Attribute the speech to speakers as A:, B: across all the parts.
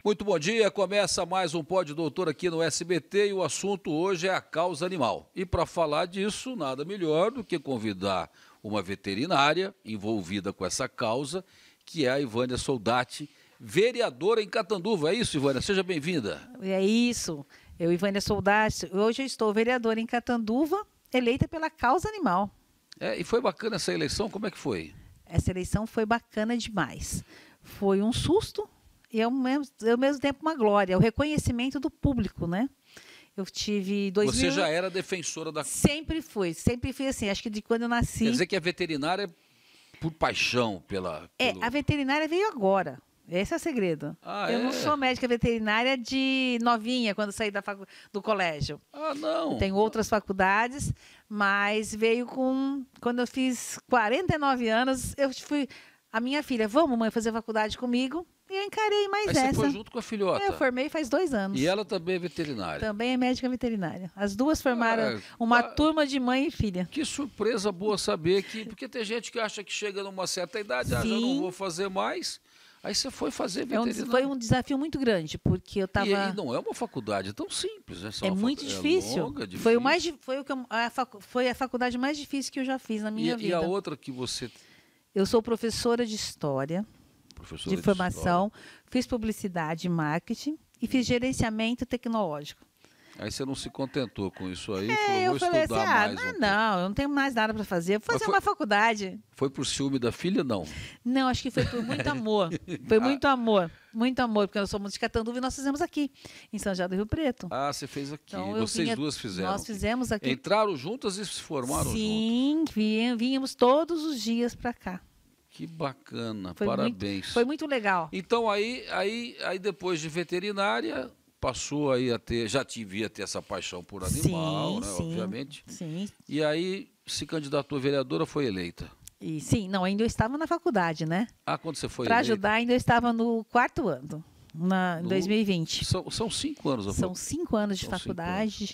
A: Muito bom dia, começa mais um Pod Doutor aqui no SBT e o assunto hoje é a causa animal. E para falar disso, nada melhor do que convidar uma veterinária envolvida com essa causa, que é a Ivânia Soldati, vereadora em Catanduva. É isso, Ivânia? Seja bem-vinda.
B: É isso. Eu, Ivânia Soldati, hoje eu estou vereadora em Catanduva, eleita pela causa animal.
A: E foi bacana essa eleição? Como é que foi?
B: Essa eleição foi bacana demais. Foi um susto e ao mesmo tempo uma glória, o reconhecimento do público, né? Eu tive 2000...
A: Você já era defensora da...
B: Sempre fui assim, acho que de quando eu nasci...
A: Quer dizer que a veterinária é por paixão
B: a veterinária veio agora. Esse é o segredo. Eu não sou médica veterinária de novinha, quando saí do colégio.
A: Ah, não?
B: Tenho outras faculdades, mas veio quando eu fiz 49 anos, eu fui... A minha filha, vamos, mãe, fazer faculdade comigo? E eu encarei mais essa.
A: Você foi junto com a filhota?
B: Eu formei faz 2 anos.
A: E ela também é veterinária?
B: Também é médica veterinária. As duas formaram uma turma de mãe e filha.
A: Que surpresa boa saber que... Porque tem gente que acha que chega numa certa idade, já não vou fazer mais... Aí você foi fazer veterinária.
B: Foi um desafio muito grande, porque eu estava...
A: E não é uma faculdade tão simples, né?
B: É muito difícil.
A: Longa, difícil.
B: Foi a faculdade mais difícil que eu já fiz na minha vida.
A: E a outra que você...
B: Eu sou professora de História, de formação, fiz publicidade e marketing e fiz gerenciamento tecnológico.
A: Aí você não se contentou com isso aí?
B: Eu falei assim, eu não tenho mais nada para fazer, vou fazer uma faculdade.
A: Foi por ciúme da filha, não?
B: Não, acho que foi por muito amor. Foi muito amor, porque nós somos de Catanduva e nós fizemos aqui, em São José do Rio Preto.
A: Ah, você fez aqui, então, vocês duas fizeram.
B: Nós fizemos aqui.
A: Entraram juntas e se formaram juntas?
B: Sim, vínhamos todos os dias para cá.
A: Que bacana, parabéns.
B: Foi muito legal.
A: Então, aí depois de veterinária... Passou aí a ter, já devia ter essa paixão por animal, né, obviamente.
B: Sim.
A: E aí se candidatou a vereadora, foi eleita.
B: E sim, ainda eu estava na faculdade, né?
A: Ah, quando você foi
B: eleita? Para ajudar, ainda eu estava no 4º ano, em 2020.
A: São 5 anos.
B: São 5 anos de faculdade.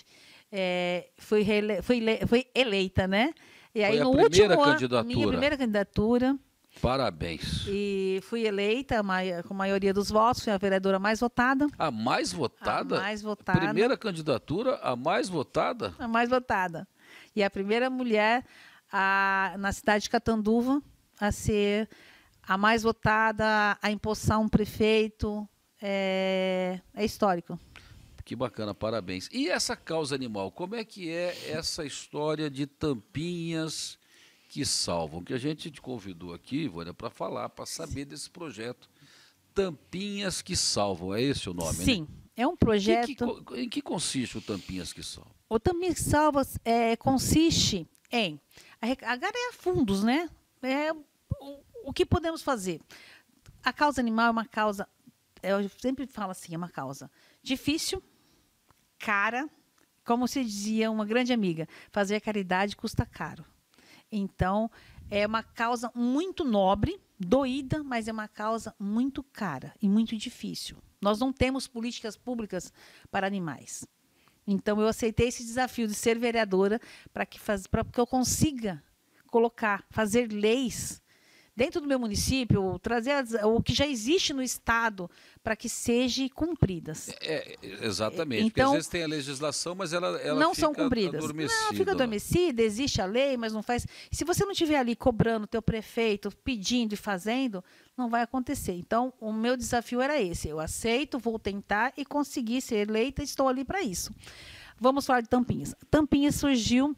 B: Fui eleita, né? E aí, no último ano, minha primeira candidatura.
A: Parabéns.
B: E fui eleita com a maioria dos votos, fui a vereadora mais votada.
A: A mais votada?
B: A mais votada.
A: Primeira candidatura, a mais votada?
B: A mais votada. E a primeira mulher na cidade de Catanduva a ser a mais votada, a empossar um prefeito. É histórico.
A: Que bacana, parabéns. E essa causa animal, como é que é essa história de tampinhas que salvam? Que a gente te convidou aqui, Ivânia, para falar, para saber desse projeto. Tampinhas que Salvam, é esse o nome,
B: Sim,
A: né?
B: É um projeto...
A: Em que consiste o Tampinhas que Salvam?
B: O Tampinhas que Salvam consiste em angariar fundos, né? O que podemos fazer? A causa animal é uma causa, eu sempre falo assim, é uma causa difícil, cara, como se dizia uma grande amiga, fazer caridade custa caro. Então, é uma causa muito nobre, doída, mas é uma causa muito cara e muito difícil. Nós não temos políticas públicas para animais. Então, eu aceitei esse desafio de ser vereadora para que eu consiga fazer leis dentro do meu município, trazer o que já existe no Estado para que sejam cumpridas.
A: Exatamente,
B: então,
A: porque às vezes tem a legislação, mas ela
B: não
A: fica
B: são cumpridas.
A: Adormecida.
B: Não, fica adormecida, existe a lei, mas não faz. Se você não estiver ali cobrando o teu prefeito, pedindo e fazendo, não vai acontecer. Então, o meu desafio era esse. Eu aceito, vou tentar e conseguir ser eleita, estou ali para isso. Vamos falar de Tampinhas. Tampinhas surgiu...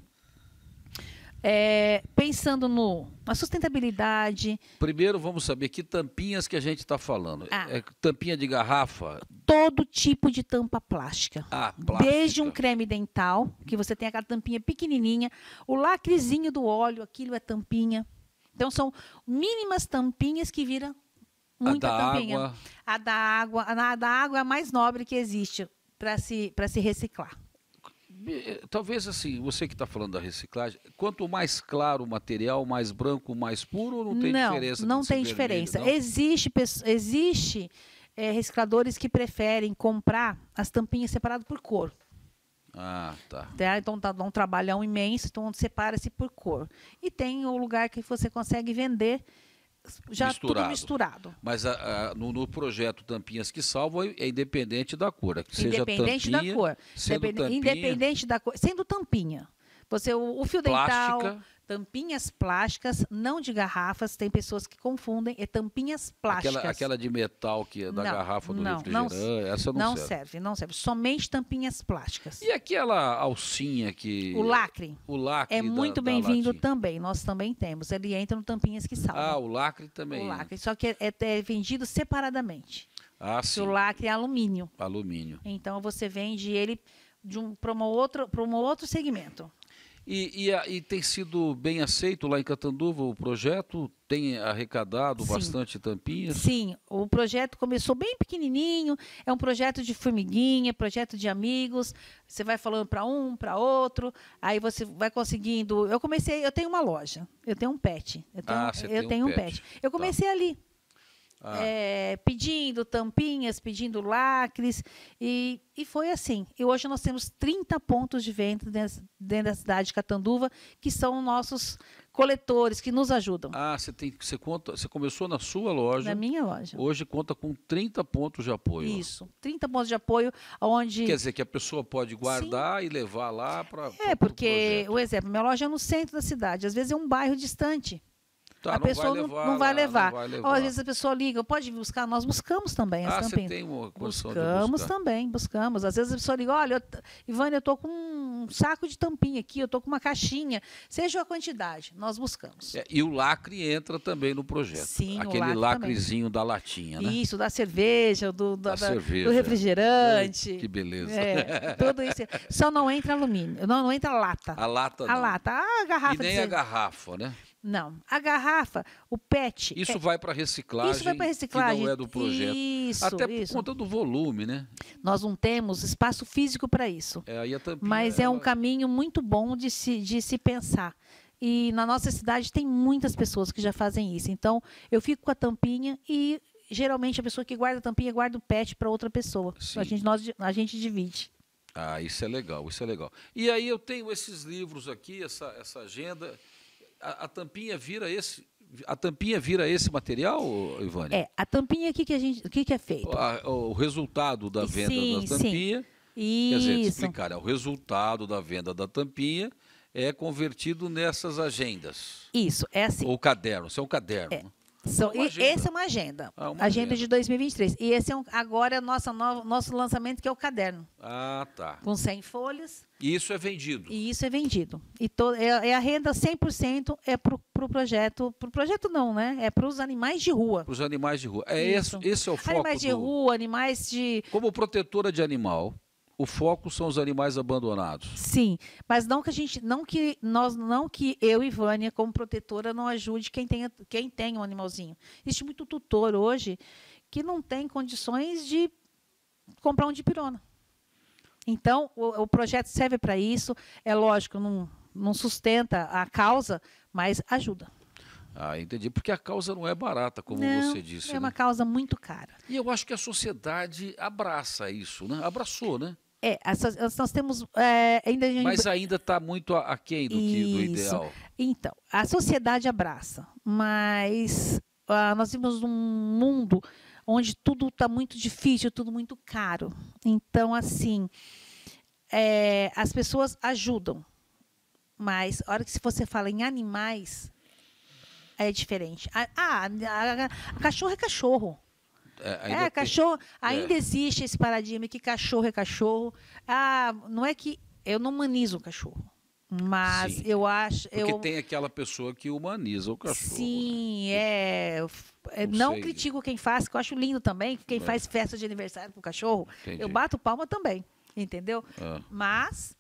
B: pensando na sustentabilidade.
A: Primeiro, vamos saber que tampinhas que a gente está falando. É tampinha de garrafa?
B: Todo tipo de tampa plástica.
A: Plástica.
B: Desde um creme dental, que você tem aquela tampinha pequenininha, o lacrezinho do óleo, aquilo é tampinha. Então, são mínimas tampinhas que viram muita tampinha.
A: Água.
B: A da água é a mais nobre que existe para se reciclar.
A: Talvez assim, você que está falando da reciclagem, quanto mais claro o material, mais branco, mais puro, ou não tem diferença?
B: Não tem diferença. Existe recicladores que preferem comprar as tampinhas separadas por cor.
A: Tá.
B: Então dá um trabalhão imenso, então separa-se por cor. E tem o lugar que você consegue vender já
A: Misturado.
B: tudo misturado.
A: Mas no projeto Tampinhas que Salvam é independente da cor. Seja
B: Independente
A: tampinha,
B: da cor.
A: sendo tampinha,
B: Independente da cor. Sendo tampinha. O fio dental,
A: plástica.
B: tampinhas plásticas, não de garrafas. Tem pessoas que confundem. É tampinhas plásticas.
A: Aquela de metal que é da garrafa do refrigerante, essa não serve.
B: Não serve. Somente tampinhas plásticas.
A: E aquela alcinha que...
B: O lacre.
A: O lacre
B: é muito bem-vindo
A: latinha.
B: também. Nós também temos. Ele entra no Tampinhas que Salvam.
A: Ah, o lacre também.
B: O lacre. Só que é vendido separadamente.
A: Ah, sim.
B: O lacre é alumínio.
A: Alumínio.
B: Então, você vende ele para um outro segmento.
A: E tem sido bem aceito lá em Catanduva o projeto? Tem arrecadado bastante tampinhas?
B: Sim, o projeto começou bem pequenininho, é um projeto de formiguinha, projeto de amigos, você vai falando para um, para outro, aí você vai conseguindo... Eu tenho uma loja, eu tenho um pet, eu tenho um pet. Eu comecei ali. Pedindo tampinhas, pedindo lacres, e foi assim. E hoje nós temos 30 pontos de venda dentro da cidade de Catanduva, que são nossos coletores, que nos ajudam.
A: Você começou na sua loja.
B: Na minha loja.
A: Hoje conta com 30 pontos de apoio.
B: Isso, 30 pontos de apoio, onde...
A: Quer dizer que a pessoa pode guardar e levar lá para
B: porque, o exemplo, minha loja é no centro da cidade, às vezes é um bairro distante.
A: Tá,
B: a pessoa não vai levar. Ou, às vezes a pessoa liga, pode buscar? Nós buscamos também as tampinhas.
A: Você tem uma condição
B: buscamos também, buscamos. Às vezes a pessoa liga, olha, Ivânia, eu estou com um saco de tampinha aqui, eu estou com uma caixinha, seja a quantidade, nós buscamos.
A: E o lacre entra também no projeto.
B: Sim,
A: aquele lacrezinho também. Da latinha, né?
B: Isso, da cerveja, do refrigerante.
A: Que beleza.
B: Tudo isso. Só não entra alumínio, não entra lata.
A: A lata não.
B: A garrafa.
A: E nem a garrafa, né?
B: Não. A garrafa, o PET...
A: Isso vai para reciclagem. Isso vai para reciclagem. Que não é do projeto. Até por conta do volume, né?
B: Nós não temos espaço físico para isso.
A: Aí a tampinha,
B: mas é um caminho muito bom de se pensar. E na nossa cidade tem muitas pessoas que já fazem isso. Então, eu fico com a tampinha e, geralmente, a pessoa que guarda a tampinha guarda o PET para outra pessoa. A gente divide.
A: Ah, isso é legal, isso é legal. E aí eu tenho esses livros aqui, essa agenda... A tampinha vira esse material, Ivânia?
B: A tampinha aqui o que é feito?
A: O resultado da venda da tampinha.
B: Isso.
A: Quer dizer, explicar, o resultado da venda da tampinha é convertido nessas agendas.
B: Isso, é assim.
A: Ou caderno, isso é um caderno.
B: Essa é uma agenda. Agenda de 2023. E esse agora é o nosso lançamento, que é o caderno.
A: Ah, tá.
B: Com 100 folhas.
A: E isso é vendido?
B: E isso é vendido. E a renda 100% é para o projeto. Para o projeto não, né? É para os animais de rua.
A: Para os animais de rua. Esse é o foco.
B: Animais de rua, animais de...
A: Como protetora de animal, o foco são os animais abandonados.
B: Sim, mas não que eu e Vânia, como protetora, não ajude quem tem um animalzinho. Existe muito tutor hoje que não tem condições de comprar um dipirona. Então, o projeto serve para isso. É lógico, não sustenta a causa, mas ajuda.
A: Ah, entendi. Porque a causa não é barata, como você disse.
B: É uma causa muito cara.
A: E eu acho que a sociedade abraça isso, né? Abraçou, né?
B: Nós temos...
A: Mas ainda está muito aquém do ideal.
B: Então, a sociedade abraça, mas nós vivemos num mundo onde tudo está muito difícil, tudo muito caro. Então, assim, as pessoas ajudam, mas a hora que você fala em animais, é diferente. Cachorro é cachorro. Cachorro. Ainda existe esse paradigma que cachorro é cachorro. Não é que eu não humanizo o cachorro, mas sim, eu acho...
A: Porque tem aquela pessoa que humaniza o cachorro.
B: Sim, não critico quem faz, que eu acho lindo também, quem faz festa de aniversário para o cachorro. Entendi. Eu bato palma também, entendeu? Mas...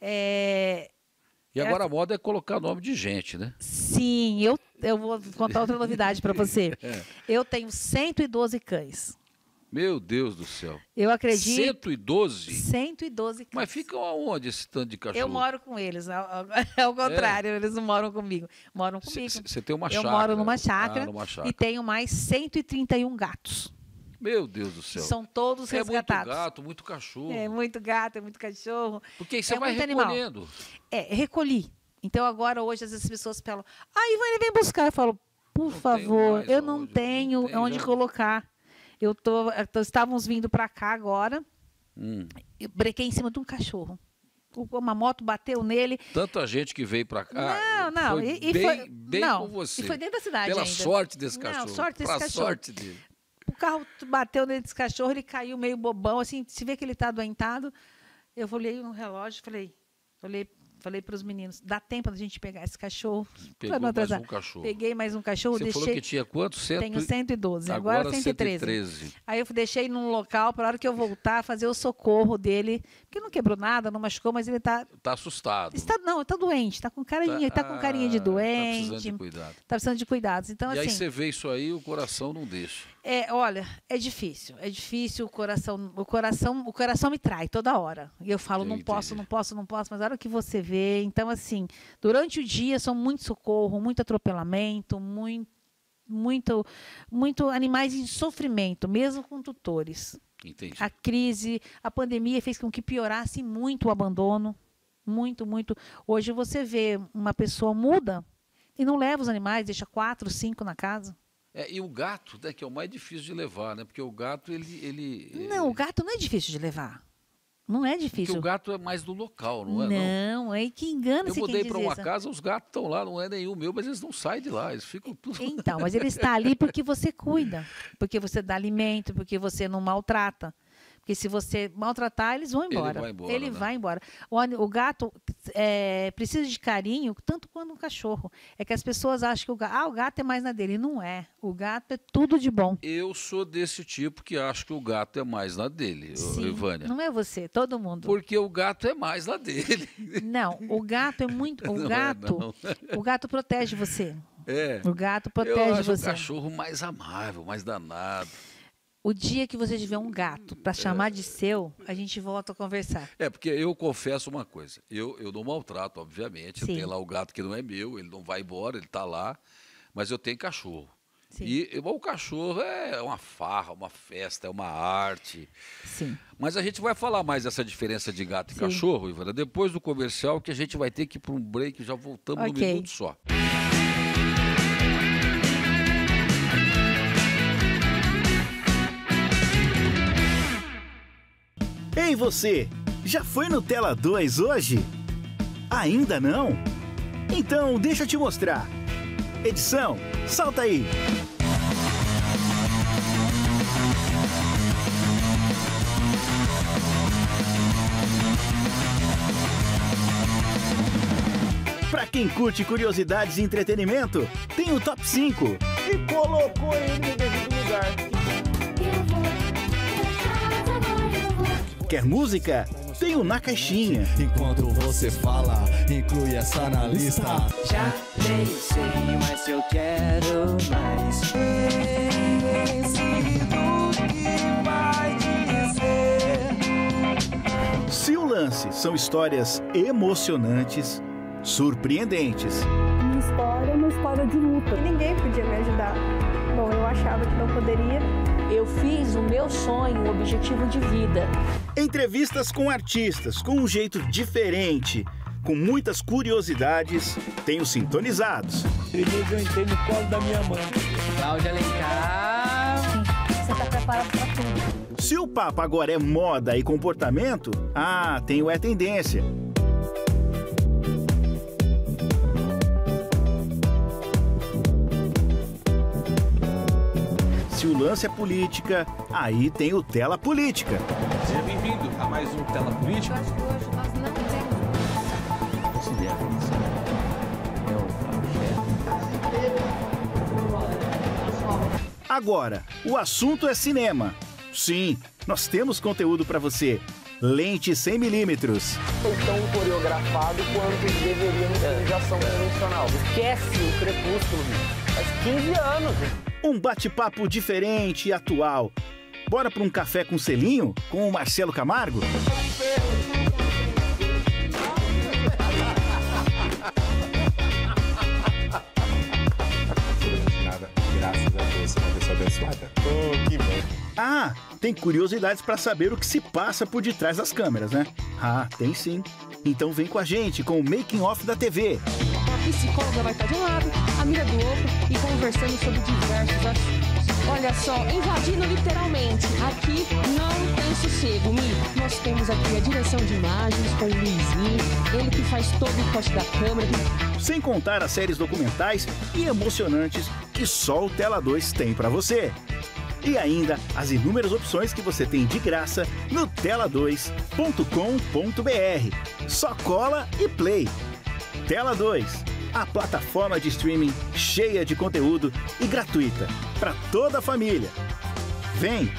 A: E agora a moda é colocar nome de gente, né?
B: Sim, eu vou contar outra novidade para você. Eu tenho 112 cães.
A: Meu Deus do céu.
B: Eu acredito...
A: 112?
B: 112 cães.
A: Mas ficam aonde esse tanto de cachorro?
B: Eu moro com eles, ao contrário, eles não moram comigo. Moram comigo.
A: Você tem uma chácara?
B: Eu moro numa chácara, e tenho mais 131 gatos.
A: Meu Deus do céu.
B: São todos resgatados.
A: Muito gato, muito cachorro.
B: É muito gato, é muito cachorro.
A: Porque aí você vai recolhendo.
B: Recolhi. Então, agora, hoje, às vezes as pessoas falam, Ivânia, vem buscar. Eu falo, Por favor, eu não tenho onde colocar. Estávamos vindo para cá agora, eu brequei em cima de um cachorro. Uma moto bateu nele.
A: Tanta gente que veio para cá.
B: Não.
A: Foi bem com você.
B: E foi dentro da cidade
A: Pela
B: ainda.
A: sorte desse cachorro.
B: Não, sorte desse cachorro.
A: Sorte dele.
B: O carro bateu nesse cachorro, ele caiu meio bobão, assim, se vê que ele está adoentado. Eu olhei no relógio, falei para os meninos, dá tempo da gente pegar esse cachorro?
A: Pegou mais um cachorro.
B: Peguei mais um cachorro,
A: Você
B: deixei...
A: falou que tinha quanto?
B: Tenho 112, agora 113. Aí eu deixei num local, para a hora que eu voltar, fazer o socorro dele, porque não quebrou nada, não machucou, mas ele está...
A: Está assustado.
B: Está doente, está com carinha, tá com carinha de doente. Está precisando de
A: cuidado.
B: Está precisando de cuidados. Então,
A: e
B: assim,
A: aí você vê isso aí, o coração não deixa.
B: Olha, é difícil, o coração me trai toda hora. E eu falo, não posso, mas a hora que você vê, então assim, durante o dia são muito socorro, muito atropelamento, muito animais em sofrimento, mesmo com tutores.
A: Entendi.
B: A crise, a pandemia fez com que piorasse muito o abandono, muito. Hoje você vê uma pessoa muda e não leva os animais, deixa 4, 5 na casa.
A: E o gato, né, que é o mais difícil de levar, né? Porque o gato,
B: Não, o gato não é difícil de levar. Não é difícil.
A: Porque o gato é mais do local, não é?
B: Não, é que engana-se quem diz isso.
A: Eu mudei para uma casa, os gatos estão lá, não é nenhum meu, mas eles não saem de lá, eles ficam tudo...
B: Então, mas ele está ali porque você cuida, porque você dá alimento, porque você não maltrata. Porque se você maltratar, eles vão embora. Ele vai embora. O gato precisa de carinho, tanto quanto um cachorro. É que as pessoas acham que o gato é mais na dele. Não é. O gato é tudo de bom.
A: Eu sou desse tipo que acho que o gato é mais na dele, Ivânia.
B: Não é você, todo mundo.
A: Porque o gato é mais na dele.
B: Não, o gato é muito... O gato protege você. O gato protege você.
A: O cachorro mais amável, mais danado.
B: O dia que você tiver um gato para chamar de seu, a gente volta a conversar. Porque
A: eu confesso uma coisa. Eu não maltrato, obviamente. Sim. Eu tenho lá o gato que não é meu, ele não vai embora, ele está lá. Mas eu tenho cachorro. Sim. E o cachorro é uma farra, uma festa, é uma arte.
B: Sim.
A: Mas a gente vai falar mais dessa diferença de gato e cachorro, Ivana, depois do comercial, que a gente vai ter que ir para um break, já voltamos no minuto só.
C: Ei você, já foi no Tela 2 hoje? Ainda não? Então deixa eu te mostrar. Edição, salta aí! Pra quem curte curiosidades e entretenimento, tem o Top 5 e colocou ele no devido lugar. Quer música? Tem o Na Caixinha.
D: Enquanto você fala, inclui essa na lista.
E: Já sei, mas eu quero mais. Pense no que vai dizer.
C: Se o lance são histórias emocionantes, surpreendentes.
F: Minha história é uma história de luta. E ninguém podia me ajudar. Bom, eu achava que não poderia.
G: Eu fiz o meu sonho, um objetivo de vida.
C: Entrevistas com artistas, com um jeito diferente, com muitas curiosidades, tem os Sintonizados.
D: Eu entrei no colo da minha mãe.
E: Cláudia Alencar.
F: Você está preparado para tudo.
C: Se o papo agora é moda e comportamento, tem o É Tendência. Se o lance é política, aí tem o Tela Política.
H: Seja bem-vindo a mais um Tela Política.
F: Eu acho que hoje nós não temos.
H: Considera isso.
C: Agora, o assunto é cinema. Sim, nós temos conteúdo para você. Lente 100mm.
E: Tão coreografado quanto eles deveriam ter de ação convencional. Esquece o Crepúsculo, faz 15 anos.
C: Um bate-papo diferente e atual. Bora para um café com selinho com o Marcelo Camargo?
H: Nada, graças a Deus, uma pessoa abençoada. Que bom.
C: Tem curiosidades para saber o que se passa por detrás das câmeras, né? Tem sim. Então vem com a gente com o Making Off da TV.
I: psicóloga vai estar de um lado, amiga do outro e conversando sobre diversos assuntos. Olha só, invadindo literalmente. Aqui não tem sossego, Mi. Nós temos aqui a direção de imagens com o Luizinho, ele que faz todo o corte da câmera.
C: Sem contar as séries documentais e emocionantes que só o Tela 2 tem para você. E ainda as inúmeras opções que você tem de graça no tela2.com.br. Só cola e play. Tela 2, a plataforma de streaming cheia de conteúdo e gratuita para toda a família. Vem!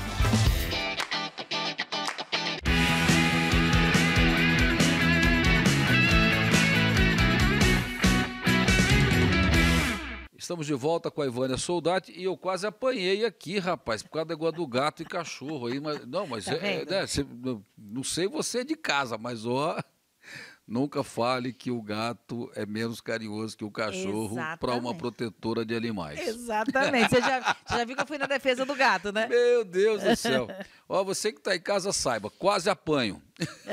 A: Estamos de volta com a Ivânia Soldati e eu quase apanhei aqui, rapaz, por causa do negócio do gato e cachorro aí. Mas, não, mas
B: tá
A: não sei você é de casa, mas ó, nunca fale que o gato é menos carinhoso que o cachorro para uma protetora de animais.
B: Exatamente. Você já viu que eu fui na defesa do gato, né?
A: Meu Deus do céu. Ó, você que está em casa saiba, quase apanho.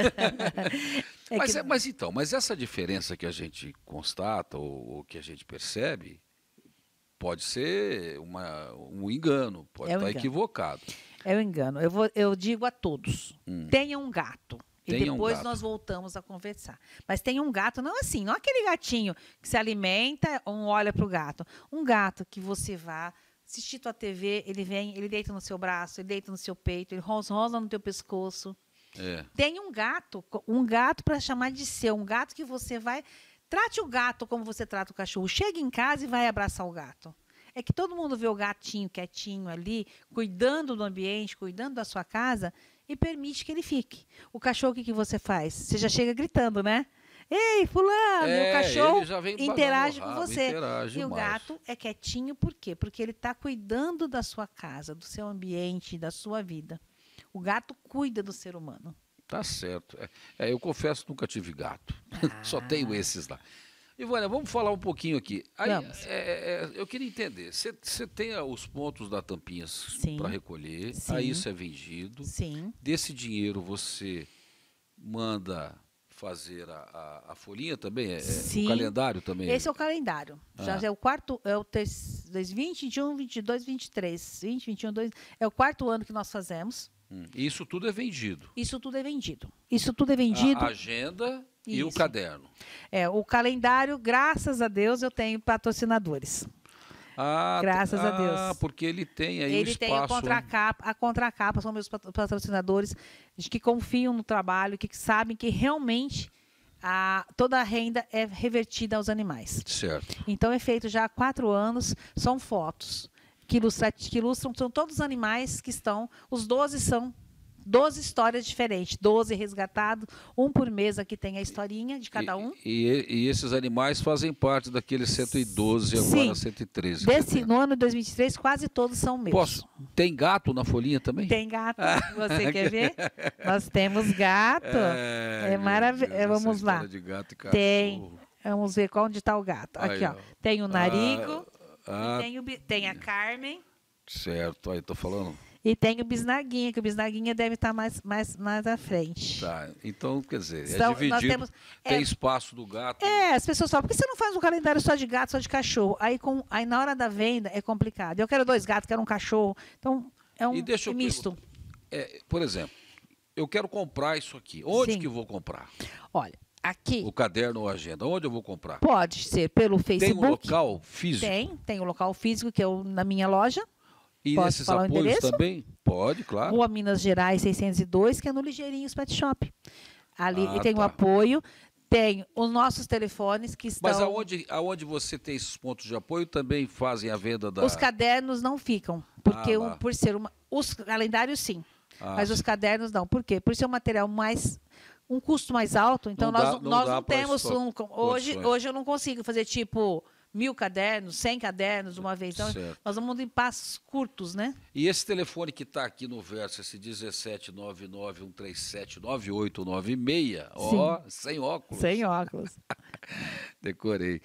A: Mas essa diferença que a gente constata ou que a gente percebe pode ser um engano, pode estar equivocado.
B: É um engano. Eu digo a todos, tenha um gato. E depois nós voltamos a conversar. Mas tem um gato, não assim, não aquele gatinho que se alimenta, olha para o gato. Um gato que você vá assistir tua TV, ele vem, ele deita no seu braço, ele deita no seu peito, ele rosa no teu pescoço. Tem um gato para chamar de seu, um gato que você vai... Trate o gato como você trata o cachorro. Chega em casa e vai abraçar o gato. É que todo mundo vê o gatinho quietinho ali, cuidando do ambiente, cuidando da sua casa, e permite que ele fique. O cachorro, o que você faz? Você já chega gritando, né? Ei, fulano! O cachorro interage com você. E o gato é quietinho, por quê? Porque ele está cuidando da sua casa, do seu ambiente, da sua vida. O gato cuida do ser humano.
A: Tá certo. Eu confesso que nunca tive gato. Só tenho esses lá. Ivânia, vamos falar um pouquinho aqui. Aí, eu queria entender. Você tem os pontos da Tampinhas para recolher, aí isso é vendido.
B: Sim.
A: Desse dinheiro você manda fazer a folhinha também?
B: Sim.
A: O calendário também?
B: Esse é o calendário. Já é o quarto, 2021, 22, 23. 20, 21, 2, é o quarto ano que nós fazemos.
A: Isso tudo é vendido?
B: Isso tudo é vendido. Isso tudo é vendido.
A: A agenda e o caderno.
B: O calendário, graças a Deus, eu tenho patrocinadores. Graças a Deus.
A: Porque ele tem aí o espaço.
B: Ele tem a contracapa, são meus patrocinadores, que confiam no trabalho, que sabem que realmente toda a renda é revertida aos animais.
A: Certo.
B: Então é feito já há 4 anos, são fotos que ilustram, são todos os animais que estão, os 12 são 12 histórias diferentes, 12 resgatados, um por mês aqui tem a historinha de cada um.
A: E esses animais fazem parte daqueles 112 e agora 113.
B: No ano de 2023, quase todos são meus.
A: Tem gato na folhinha também?
B: Tem gato. Você quer ver? Nós temos gato. É maravilhoso. Vamos lá.
A: De gato e cachorro.
B: Tem. Vamos ver onde está o gato. Aqui, ó. Tem o Narigo. Tem a Carmen.
A: Certo, aí estou falando.
B: E tem o Bisnaguinha, que o Bisnaguinha deve estar mais à frente.
A: Tá, então, quer dizer, dividido, tem espaço do gato.
B: As pessoas falam, por que você não faz um calendário só de gato, só de cachorro? Aí na hora da venda é complicado. Eu quero 2 gatos, quero um cachorro. Então, é um misto.
A: Por exemplo, eu quero comprar isso aqui. Onde que eu vou comprar?
B: Olha, aqui...
A: O caderno ou a agenda, onde eu vou comprar?
B: Pode ser pelo Facebook.
A: Tem um local físico?
B: Tem um local físico, que é na minha loja.
A: E
B: Posso
A: nesses
B: falar
A: apoios
B: o endereço?
A: Também? Pode, claro.
B: Rua Minas Gerais, 602, que é no Ligeirinhos Pet Shop. Ali tem o apoio, tem os nossos telefones que estão...
A: Mas aonde você tem esses pontos de apoio também fazem a venda da...
B: Os cadernos não ficam, porque por ser os calendários sim, mas os cadernos não. Por quê? Por ser um material um custo mais alto, então nós não temos hoje eu não consigo fazer tipo 1000 cadernos, 100 cadernos de uma vez. Então, nós vamos em passos curtos, né?
A: E esse telefone que está aqui no verso, esse 17991379896, sem óculos.
B: Sem óculos.
A: Decorei.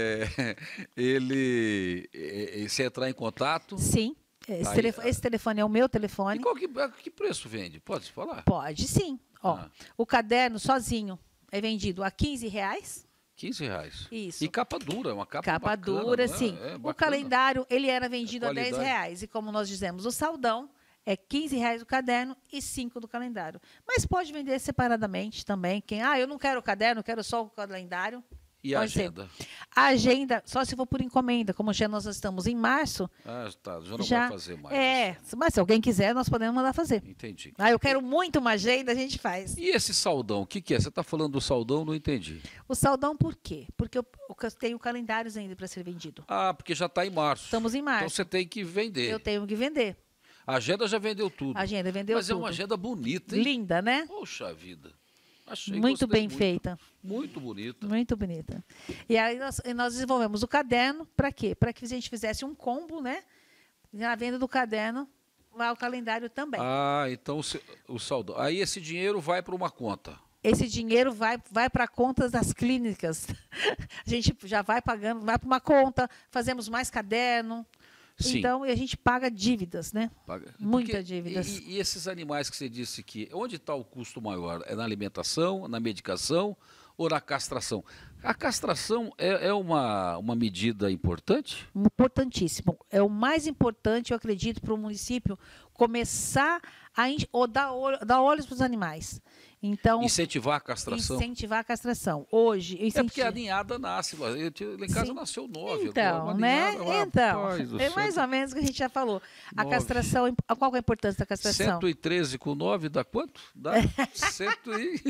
A: Se entrar em contato...
B: Sim. Esse telefone é o meu telefone.
A: E que preço vende? Pode falar?
B: Pode, sim. O caderno sozinho é vendido a R$15.
A: R$15.
B: Isso.
A: E capa dura, uma capa
B: Capa
A: bacana,
B: dura,
A: não é?
B: sim.
A: É
B: O
A: bacana.
B: calendário, ele era vendido a
A: qualidade.
B: R$10. E como nós dizemos, o saldão é R$15 o caderno e 5 do calendário. Mas pode vender separadamente também. Eu não quero o caderno, quero só o calendário.
A: E a
B: pode ser.
A: agenda?
B: A agenda, só se for por encomenda. Como já nós estamos em março.
A: Já não vai fazer mais.
B: Mas se alguém quiser, nós podemos mandar fazer.
A: Entendi.
B: Eu quero muito uma agenda, a gente faz.
A: E esse saldão, o que é? Você está falando do saldão, não entendi.
B: O saldão por quê? Porque eu tenho calendários ainda para ser vendido.
A: Porque já está em março.
B: Estamos em março.
A: Então você tem que vender.
B: Eu tenho que vender.
A: A agenda já vendeu tudo.
B: A agenda vendeu
A: Mas
B: tudo.
A: é uma agenda bonita, hein?
B: Linda, né?
A: Poxa vida. Achei,
B: muito
A: gostei
B: bem feita.
A: Muito bonita.
B: Muito bonita. E aí nós desenvolvemos o caderno para quê? Para que a gente fizesse um combo, né? Na venda do caderno, vai o calendário também.
A: Então o saldão. Aí esse dinheiro vai para uma conta.
B: Esse dinheiro vai para a conta das clínicas. A gente já vai pagando, vai para uma conta, fazemos mais caderno.
A: Sim.
B: Então, a gente paga dívidas, né? Muitas dívidas.
A: E esses animais que você disse que... Onde está o custo maior? É na alimentação, na medicação ou na castração? A castração é uma medida importante?
B: Importantíssimo. É o mais importante, eu acredito, para o município começar a dar olhos para os animais. Então,
A: incentivar a castração?
B: Incentivar a castração. Hoje,
A: É porque a ninhada nasce. Lá em casa nasceu 9.
B: Então, né? É mais ou menos o que a gente já falou. 9. A castração, qual é a importância da castração?
A: 113 com 9 dá quanto? Dá 100 e...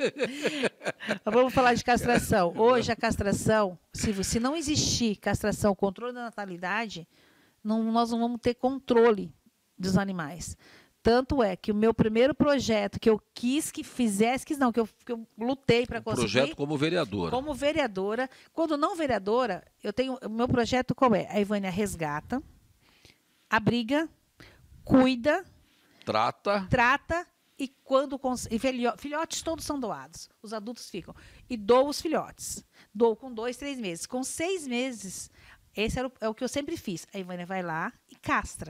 B: Vamos falar de castração. Hoje, a castração, se não existir castração, controle da natalidade, nós não vamos ter controle dos animais. Tanto é que o meu primeiro projeto que eu quis que fizesse, que eu lutei para conseguir.
A: Projeto como vereadora.
B: Como vereadora. Quando não vereadora, o meu projeto qual é? A Ivânia resgata, abriga, cuida, trata e quando filhotes todos são doados. Os adultos ficam. E dou os filhotes. Dou com 2, 3 meses. Com 6 meses, esse é o que eu sempre fiz. A Ivânia vai lá e castra.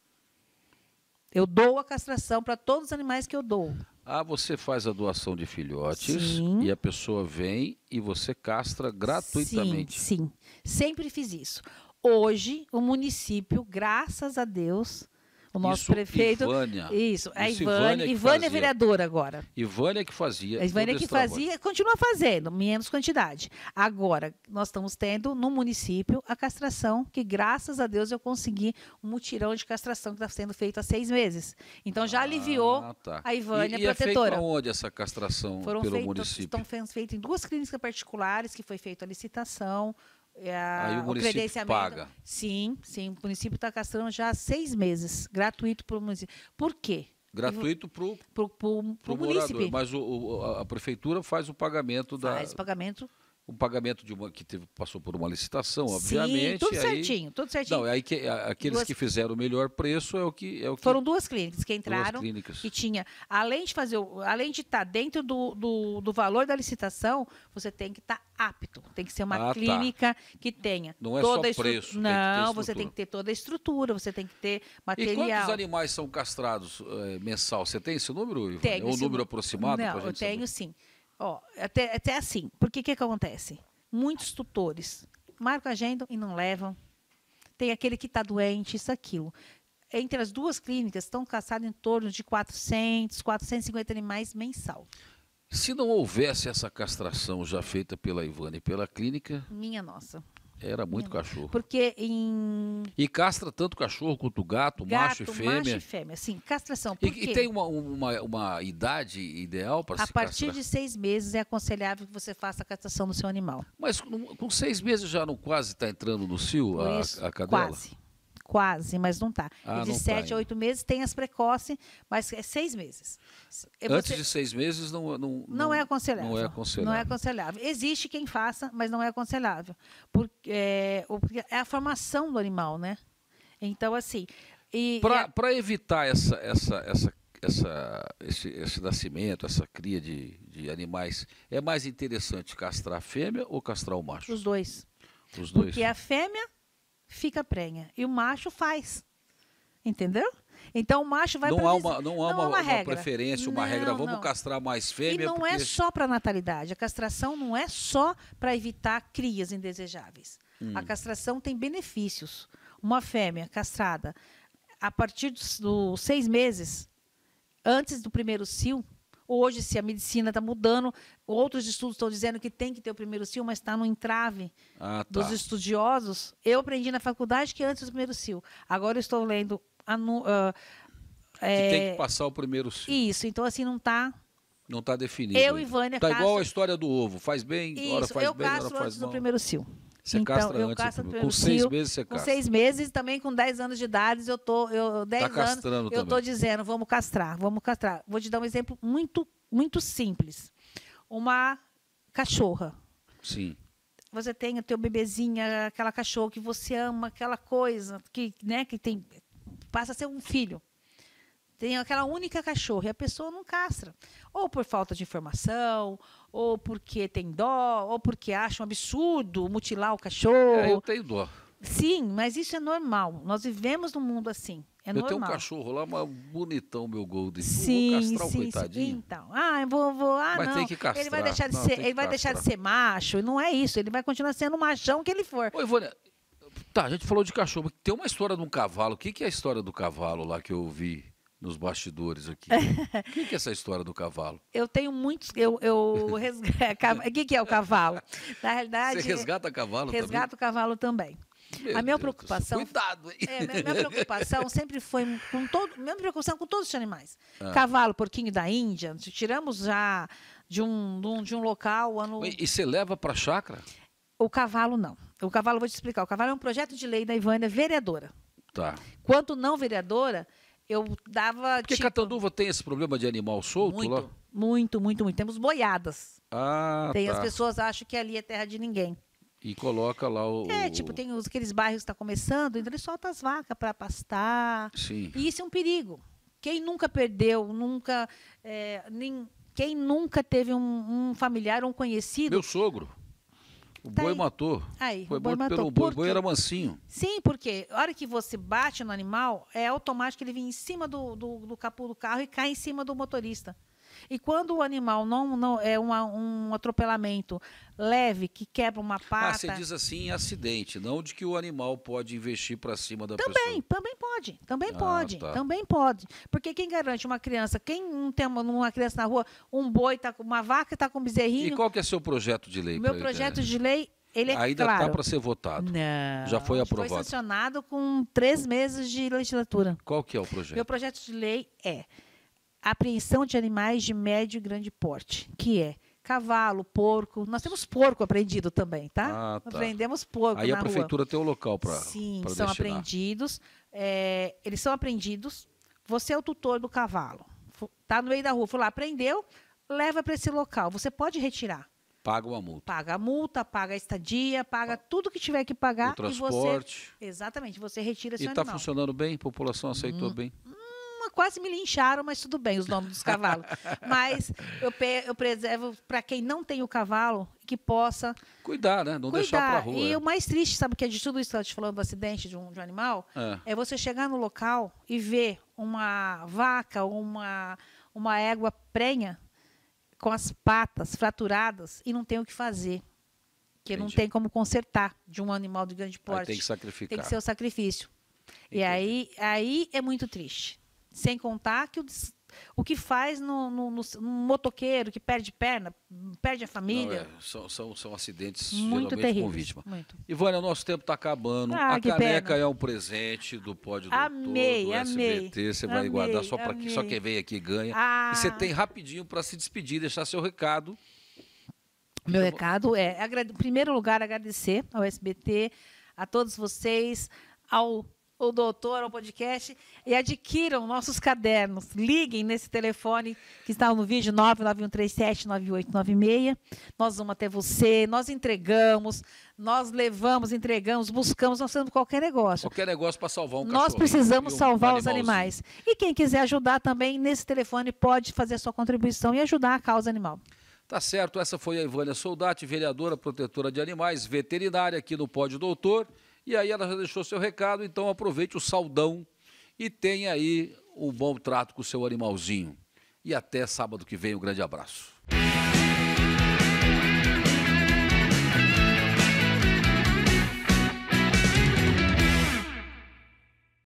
B: Eu dou a castração para todos os animais que eu dou.
A: Você faz a doação de filhotes.
B: Sim.
A: E a pessoa vem e você castra gratuitamente.
B: Sim. Sempre fiz isso. Hoje, o município, graças a Deus, o nosso prefeito...
A: Ivânia.
B: Isso, a Ivânia é vereadora agora.
A: Ivânia que fazia.
B: A Ivânia que fazia, continua fazendo, menos quantidade. Agora, nós estamos tendo no município a castração, que graças a Deus eu consegui um mutirão de castração que está sendo feito há 6 meses. Então já aliviou a Ivânia protetora.
A: E é feita onde essa castração pelo município?
B: Estão feitas em 2 clínicas particulares, que foi feita a licitação.
A: Aí o município paga?
B: Sim, o município está castrando já há 6 meses, gratuito para o município. Por quê?
A: Gratuito para o
B: município.
A: Mas a prefeitura faz o pagamento
B: Faz o pagamento.
A: Um pagamento de que passou por uma licitação, obviamente.
B: Sim, tudo certinho.
A: Não, aí aqueles que fizeram o melhor preço é o que
B: foram 2 clínicas que entraram.
A: 2 clínicas.
B: E tinha, além de estar dentro do valor da licitação, você tem que estar apto. Tem que ser uma clínica que tenha.
A: Não é
B: toda
A: só preço.
B: Não, você tem que ter toda a estrutura, você tem que ter material.
A: E quantos animais são castrados mensal? Você tem esse número, Ivânia?
B: Tenho.
A: É um número aproximado?
B: Não, eu tenho sim. Até assim, porque o que acontece? Muitos tutores marcam a agenda e não levam. Tem aquele que está doente, isso, aquilo. Entre as 2 clínicas, estão caçados em torno de 400, 450 animais mensal.
A: Se não houvesse essa castração já feita pela Ivânia e pela clínica...
B: Minha nossa.
A: Era muito cachorro.
B: Porque E
A: castra tanto cachorro quanto gato, macho e fêmea.
B: Macho e fêmea, sim. Castração.
A: E tem uma idade ideal para se castrar?
B: A partir de 6 meses é aconselhável que você faça a castração do seu animal.
A: Mas com 6 meses já não quase está entrando no cio a cadela?
B: Quase, mas não está. De 7 a 8 meses tem as precoces, mas é 6 meses.
A: Antes de 6 meses
B: não é aconselhável. Não é aconselhável. Existe quem faça, mas não é aconselhável. Porque é a formação do animal, né? Então, assim...
A: Para evitar esse nascimento, essa cria de animais, é mais interessante castrar a fêmea ou castrar o macho?
B: Os dois.
A: Os dois.
B: Porque a fêmea fica prenha e o macho faz. entendeu? Então o macho vai
A: não há uma
B: regra.
A: preferência, uma regra. Vamos castrar mais fêmea.
B: E não é só para natalidade. A castração não é só para evitar crias indesejáveis. A castração tem benefícios. Uma fêmea castrada a partir dos 6 meses, antes do primeiro cio. Hoje, se a medicina está mudando, outros estudos estão dizendo que tem que ter o primeiro cio, mas está no entrave dos estudiosos. Eu aprendi na faculdade que antes do primeiro cio. Agora eu estou lendo...
A: que tem que passar o primeiro cio.
B: Isso, então assim não está...
A: Não está definido.
B: Eu e Vânia
A: Está igual a história do ovo. Faz bem, hora faz bem, hora faz mal.
B: Eu castro antes do primeiro cio.
A: Você
B: então,
A: castra
B: eu
A: antes.
B: castro
A: Com 6 meses você castra.
B: Com 6 meses, também com 10 anos de idade, 10 anos, eu estou dizendo, vamos castrar. Vou te dar um exemplo muito simples. Uma cachorra.
A: Sim.
B: Você tem o teu bebezinho, aquela cachorra que você ama, aquela coisa que tem, passa a ser um filho. Tem aquela única cachorra e a pessoa não castra. Ou por falta de informação, ou porque tem dó, ou porque acha um absurdo mutilar o cachorro.
A: Eu tenho dó.
B: Sim, mas isso é normal. Nós vivemos num mundo assim. É normal.
A: Eu tenho um cachorro lá, mas bonitão, meu Golden.
B: Sim,
A: vou castrar o coitadinho.
B: Então, eu vou
A: mas
B: não.
A: Tem que castrar.
B: Ele vai deixar de ser, ele vai deixar de ser macho, e não é isso. Ele vai continuar sendo o machão que ele for.
A: Oi, Ivone, a gente falou de cachorro. Tem uma história de um cavalo. O que é a história do cavalo lá que eu vi nos bastidores aqui? O que é essa história do cavalo?
B: Eu tenho muitos... O que é o cavalo? Na realidade...
A: Você resgata cavalo também?
B: Resgato o cavalo também. A minha preocupação...
A: Cuidado, hein?
B: Minha preocupação sempre foi minha preocupação com todos os animais. Cavalo, porquinho da Índia, tiramos já de um local...
A: E você leva para a chácara?
B: O cavalo, não. O cavalo, vou te explicar. O cavalo é um projeto de lei da Ivânia, vereadora.
A: Tá.
B: Quanto não vereadora... Eu dava.
A: Porque Catanduva tem esse problema de animal solto lá?
B: Muito. Temos boiadas.
A: Tem
B: as pessoas acham que ali é terra de ninguém.
A: E coloca lá o...
B: tem aqueles bairros que estão começando, então eles soltam as vacas para pastar.
A: Sim.
B: E isso é um perigo. Quem nunca perdeu, quem nunca teve um familiar ou um conhecido...
A: Meu sogro. O boi matou. Foi morto pelo boi. O boi era mansinho.
B: Sim, porque a hora que você bate no animal, é automático que ele vem em cima do capô do carro e cai em cima do motorista. E quando o animal não é um atropelamento leve, que quebra uma pata...
A: Você diz assim em acidente, não de que o animal pode investir para cima da pessoa.
B: Também pode. Porque quem garante uma criança, quem não tem uma criança na rua, um boi, uma vaca está com um bezerrinho...
A: E qual que é seu projeto de lei?
B: Meu projeto de lei, ele é
A: ainda
B: claro.
A: Está para ser votado?
B: Não.
A: Já foi aprovado?
B: Foi sancionado com 3 meses de legislatura.
A: Qual que é o projeto?
B: Meu projeto de lei é apreensão de animais de médio e grande porte, que é cavalo, porco. Nós temos porco apreendido também, tá? Aprendemos porco na rua.
A: Aí a prefeitura tem o local para
B: Sim,
A: são
B: destinar. Apreendidos. Eles são apreendidos. Você é o tutor do cavalo. Está no meio da rua, foi lá, aprendeu, leva para esse local. Você pode retirar.
A: Paga uma multa.
B: Paga a multa, paga a estadia, paga tudo que tiver que pagar.
A: O transporte.
B: Exatamente, você retira seu
A: animal.
B: E
A: está funcionando bem? A população aceitou bem?
B: Quase me lincharam, mas tudo bem, os nomes dos cavalos. Mas eu preservo para quem não tem o cavalo, que possa...
A: Cuidar, né? Não deixar para a rua.
B: E o mais triste, sabe, que é de tudo isso que eu estou te falando do acidente de um animal, é você chegar no local e ver uma vaca ou uma égua prenha com as patas fraturadas e não tem o que fazer. Porque não tem como consertar de um animal de grande porte.
A: Aí tem que sacrificar.
B: Tem que ser o sacrifício. Entendi. E aí é muito triste. Sem contar que o que faz no motoqueiro que perde perna, perde a família.
A: São acidentes
B: muito
A: geralmente
B: terríveis,
A: com vítima.
B: Muito.
A: Ivânia, o nosso tempo está acabando. A caneca é um presente do Pódio Doutor, do SBT. Você vai guardar só quem vem aqui ganha. E você tem rapidinho para se despedir, deixar seu recado.
B: Meu recado é, em primeiro lugar, agradecer ao SBT, a todos vocês, ao doutor, ao podcast, e adquiram nossos cadernos. Liguem nesse telefone que está no vídeo, 991379896. Nós vamos até você, nós entregamos, nós levamos, entregamos, buscamos, nós fazemos qualquer negócio.
A: Qualquer negócio para salvar um cachorro.
B: Nós precisamos salvar os animais. E quem quiser ajudar também, nesse telefone, pode fazer a sua contribuição e ajudar a causa animal.
A: Tá certo, essa foi a Ivânia Soldati, vereadora, protetora de animais, veterinária aqui no Pódio Doutor. E aí ela já deixou seu recado, então aproveite o saldão e tenha aí um bom trato com o seu animalzinho. E até sábado que vem, um grande abraço.